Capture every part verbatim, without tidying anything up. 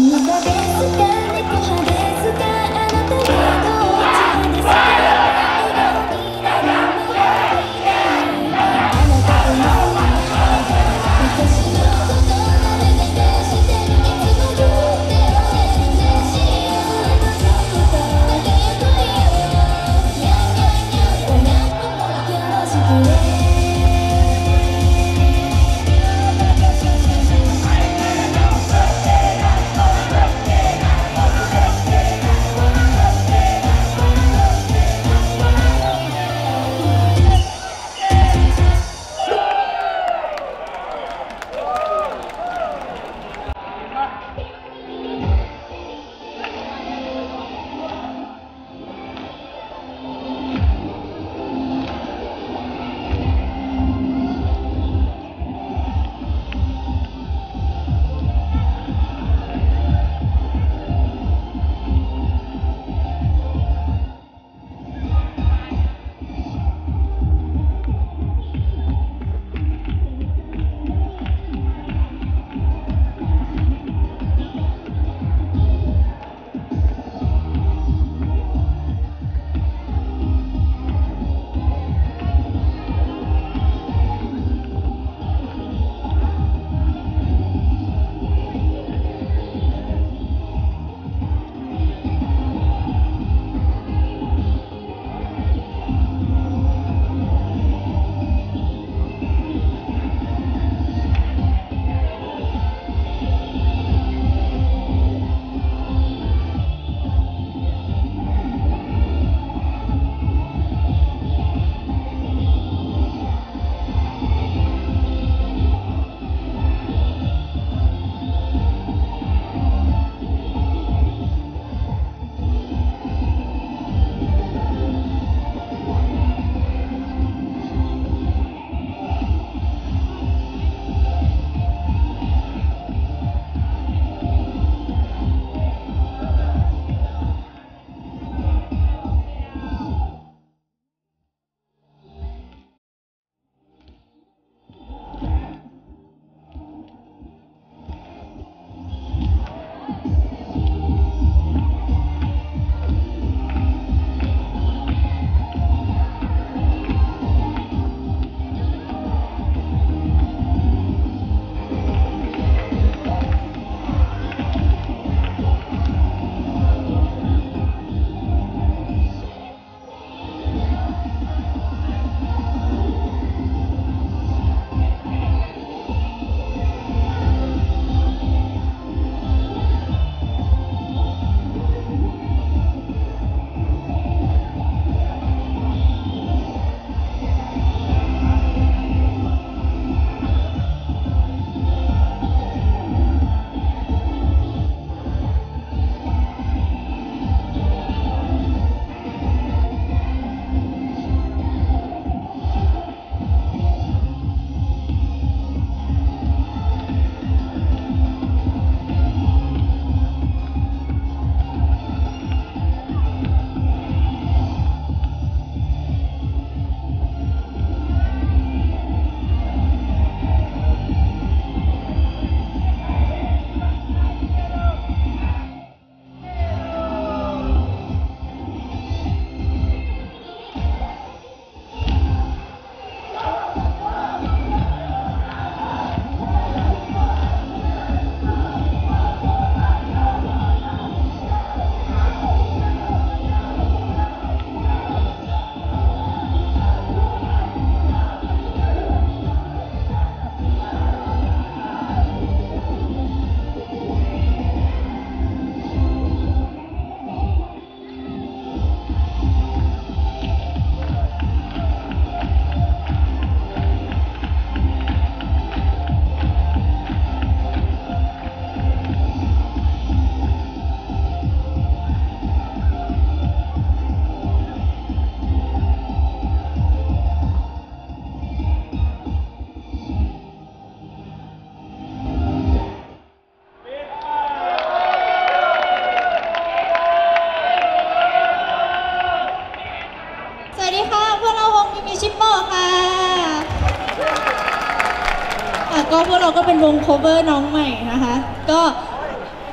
ก็พวกเราก็เป็นวง cover น้องใหม่นะคะก็ต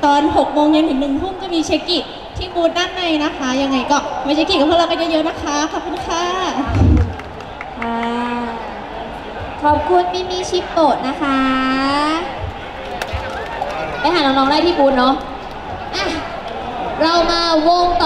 ตอนหกโมงเย็นถึงหนึ่งทุ่มจะมีเช็คกิที่บูธด้านในนะคะยังไงก็มาเช็คกิกับพวกเรากันเยอะๆนะคะขอบคุณค่ะขอบคุณมิมิชิปโตะนะคะไปหาน้องๆได้ที่บูธเนาะอ่ะเรามาวงต่อ